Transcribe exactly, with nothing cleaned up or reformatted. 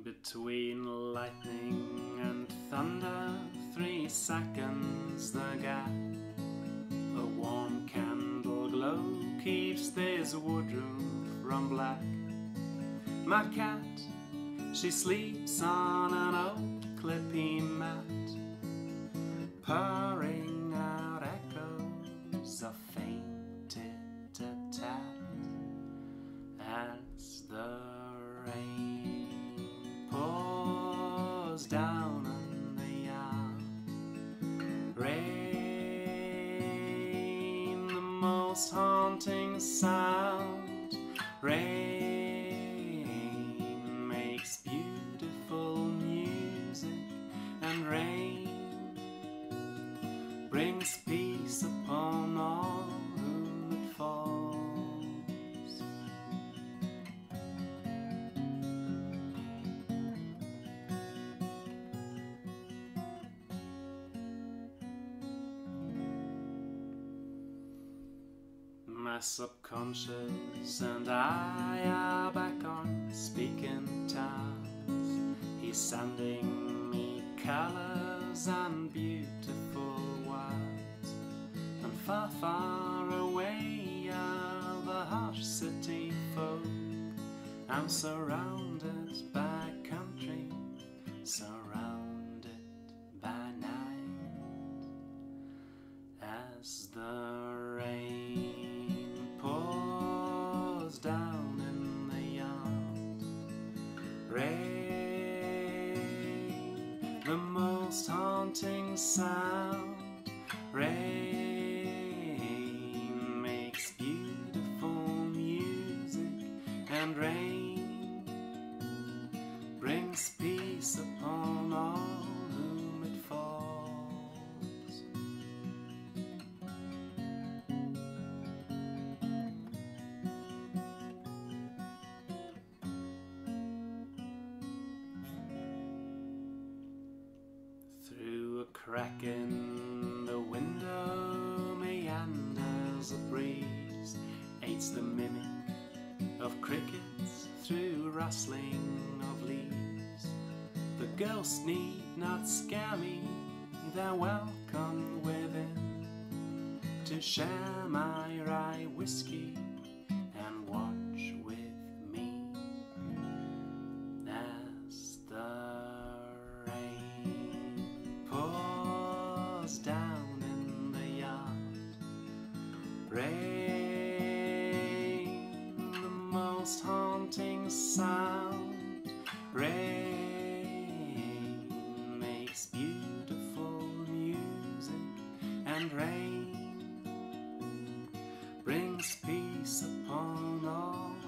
Between lightning and thunder, three seconds the gap. A warm candle glow keeps this woodroom from black. My cat, she sleeps on an old clippy mat, purring out echoes of faint tit-a-tat as the rain pours down on the yard. Rain, the most haunting sound. Rain makes beautiful music, and rain brings peace upon all whom it falls. My subconscious and I are back on speaking terms. He's sending me colours and beautiful words, and far, far away are the harsh city folk. I'm surrounded by country, surrounded by night, as the rain pours down in the yard. Rain, the most haunting sound. Rain makes beautiful music, and rain brings peace upon all whom it falls. Through a crack in the window meanders a breeze, aids the mimic of crickets through rustling of leaves. The ghosts need not scare me, they're welcome within, to share my rye whiskey and watch with me as the rain pours down in the yard. Rain, the most haunting sound. Rain makes beautiful music, and rain brings peace upon all